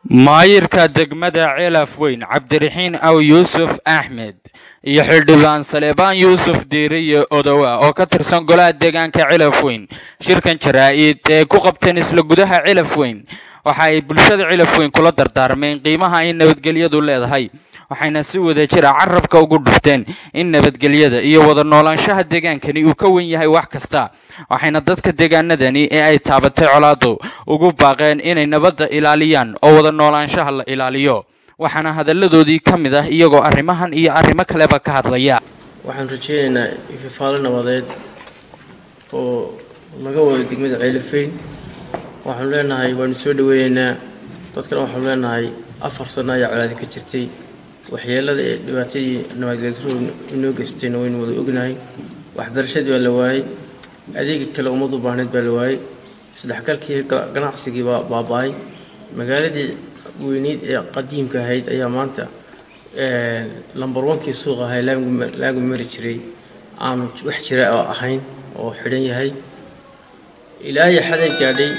maayirka degmada Cilaf Weyn Cabdiraxiin Aw Yuusuf Axmed iyo xildhibaan Saleebaan Yuusuf Diiriye Odawa oo ka tirsan golaha deegaanka Cilaf Weyn shirkan jaraa'id ee ku qabteen isla gudaha Cilaf Weyn waxa ay bulshada Cilaf Weyn kula dardaarmeen qiimaha ay nabadgelyadu leedahay waxayna si wada jir ah carabka ugu dhufteen in nabadgelyada iyo wada noolaanshaha deegaankani uu ka weyn yahay wax kasta waxayna dadka deegaanadani ee ay taabatay colaado ugu baaqeen inay nabadda ilaaliyaan oo wada noolaanshaha la ilaaliyo waxaana hadaladoodii ka mid ah iyagoo arrimahan iyo arrimo kaleba ka hadlaya waxaan rajaynaynaa ififaalo nabadeed oo laga wado degmada Cilaf Weyn waxaan leenahay waan soo dhaweynaynaa dadkana waxaan leenahay 4 sano ayaa colaad ka jirtay waxyeelada ee dhibaatadii nabadgelyada inoo geysteen oo inuu wada ognahay waxbarashadii waa la waayay adeeg kale umadu baahneed baa la waayay isdhexgalkii ganacsigii baa baabay magaaladii weyneed ee qadiimka ahayd ayaa maanta lambar 1 suuqa ahay laagu mari jiray aan wax jira oo ahayn oo xidhan yahay ilaahay xaday gaadhay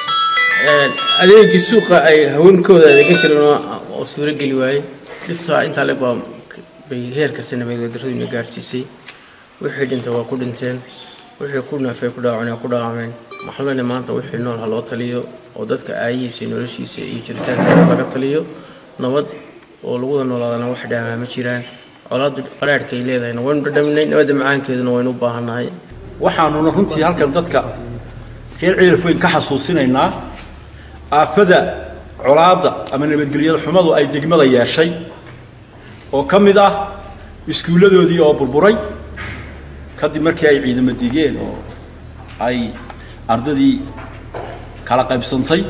adeegii suuqa ay haweenkooda adeeg jireen oo suura gali waayay dibta inta la bay heerka nabadgelyadu inay gaarsiisay wixii dhintay waa ku dhinteen wixii ku naafay ku dhaawacmeen maxalana maanta wixii nool loo taliyo oo dadka aayihiisa noloshiisa iyo jiritaankiisa laga taliyo nabad oo lagu noolaadana wax dhaama ma jiraan colaadu qaraarka ay leedahayna waan dhadhaminay nabad macaankeeduna waan u baahanahay waxaanu runtii halkan dadka reer Cilaf Weyn ka xasuusinaynaa aafada colaada ama nabadgelyada xumadu ay degmada yeeshay oo kamid ah iskuuladoodii oo burburay kadib markii ay ciidamada digeen oo ay ardadii kala qaybsantay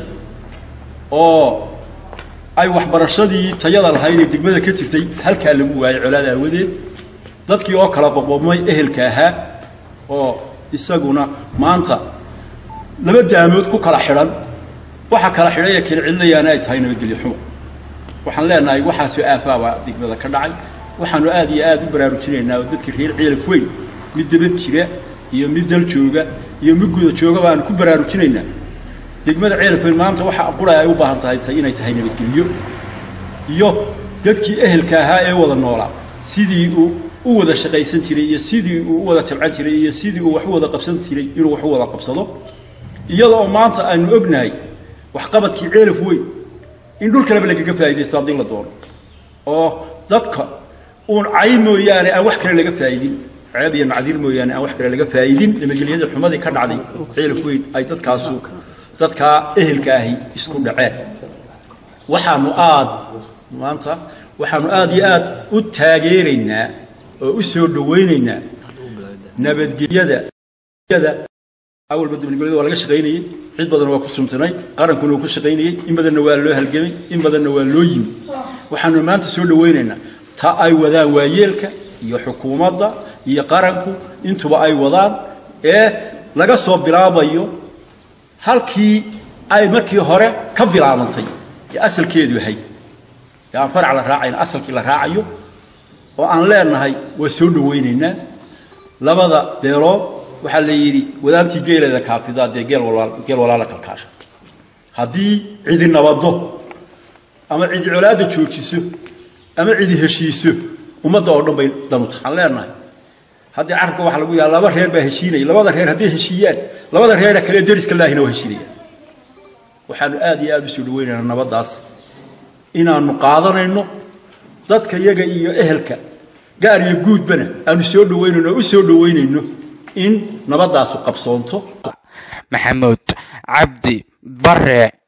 oo ay waxbarashadii tayada lahayd ee degmada ka jirtay halka lagu waayay colaada awadeed dadkii oo kala qoqobmay ehelka ahaa oo isaguna maanta laba daamood ku kala xiran waxa kala xidhay kala cilayana ay tahay nabadgelyo xumo waxaan leenahay waxa soo aafaaba degmada ka dhacay waxaanu aad iyo aad u baraarujinaynaa dadka reer Cilaf Weyn mid dibad jira iyo mid dal jooga iyo mid guud jooga baan ku baraarujinaynaa degmada Cilaf Weyn maanta waxa aqoon ay u baahan tahay inay tahay nabadgelyo iyo dadkii ehelka ahaa ee wada noolaa sidii uu wada shaqaysan jiray iyo sidii uu wada tabcan jiray iyo sidii uu wax wada qabsan jiray inuu wax wada qabsado iyadoo maanta aanu ognahay waxqabadkii Cilaf Weyn in dhul kale laga faa'iideysto hadii la doono oo dadka uun ay mooyaane aan wax kale laga faa'iidin ceeb iyo macdir mooyaane aan wax kale laga faa'iidin nabadgelyada xumadii ka dhacday Cilaf Weyn ay dadka ehelka ahi isku dhaceen waxaanu aad iyo aad u taageeraynaa oo u soo dhaweynaynaa nabadgelyada أول بدو نقول ولا قش غيني عد بدنا وكسمتناي قارن كنا وكش غيني إن بدنا والله هالجمي إن بدنا واللويم وحنا ما تسول ويننا تا أي وذا ويلك يا حكومة دا يا قارنكو أنتوا بأي وضع لقى صوب بلابيو هالكي أي مركي هراء كبر عملتي يا أصل كيدو هي يا فرع على راعي أصل كلا راعيو وأن لا نهاي وسول ويننا لبضع بيرو waxa la yiri wadaantii geelada kaafidaad ee geel walaala kalkaasha hadii cid nabado ama cid colaad joojiso ama cid heshiiso umada oo dhan bay damto aan leenahay hadii arka waxa lagu yaala laba reer baa heshiinay labada reer hadii heshiiyaan labada reer kale dariska Ilaahina waa heshiinayaan waxaan aad iyo aad u soo dhaweynaa nabadaas inaanu qaadanayno dadka iyaga iyo ehelka gaar iyo guudbana aanu soo dhaweynayno u soo dhaweynayno in nabadaas u qabsoonto Maxamuud Cabdi Barre